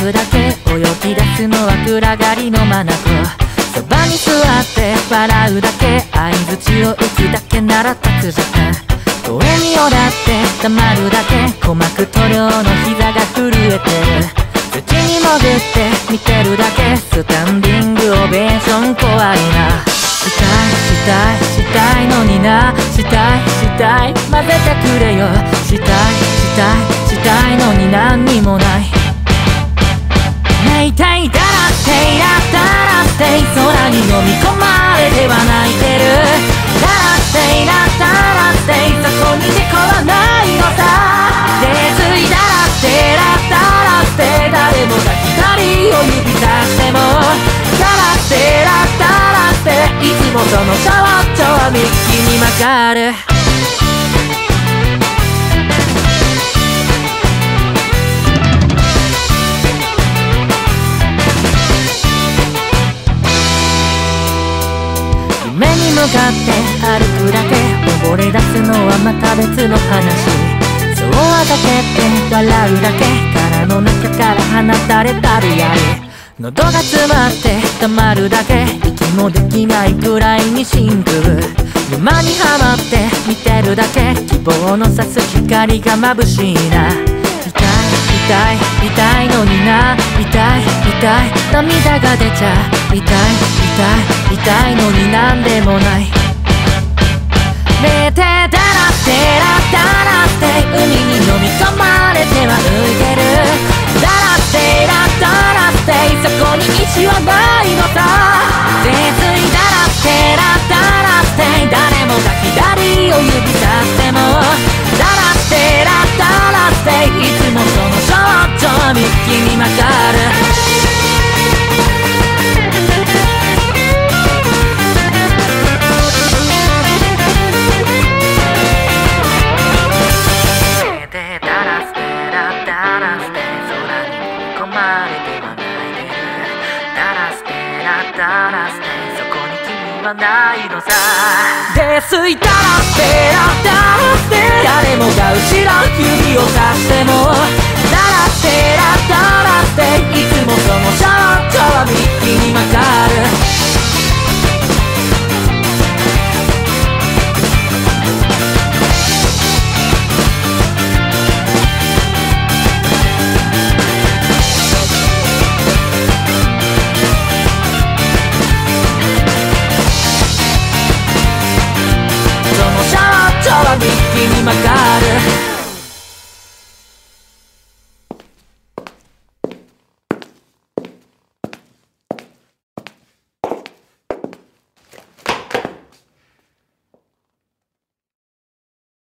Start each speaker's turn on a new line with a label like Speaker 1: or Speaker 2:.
Speaker 1: うだけ泳ぎ出すのは暗がりの眼そばに座って笑うだけ相槌を打つだけなら立つ時間声によだって黙るだけ鼓膜塗料の膝が震えてる土に潜って見てるだけスタンディングオベーション怖いなしたいのになしたい混ぜてくれよしたいのに何にもない泣いたいだらってやったらって空に飲み込まれては泣いてるだらってなったらってそこに事故はないのさ手ついだらってだったらって誰もが左を指さしてもだらってだったらっていつもそのシャワッチョはミッキーに曲がる夢に向かって歩くだけ溺れ出すのはまた別の話そうはだけって笑うだけ殻の中から放たれたるやり喉が詰まって黙るだけ息もできないくらいに真空沼にはまって見てるだけ希望の差す光が眩しいな痛いのにな痛い涙が出ちゃ痛いのになんでもない寝てだらって海に飲み込まれては浮いてるだらってそこに石はないのさ手ついだらって誰もが左を指さしてもだらっていつもその少女はミッキーに曲がるそこに君はないのさでついたらって誰もが後ろ指をさしてもだらっていつもその少女はミッキーに曲がるミッキーに曲がる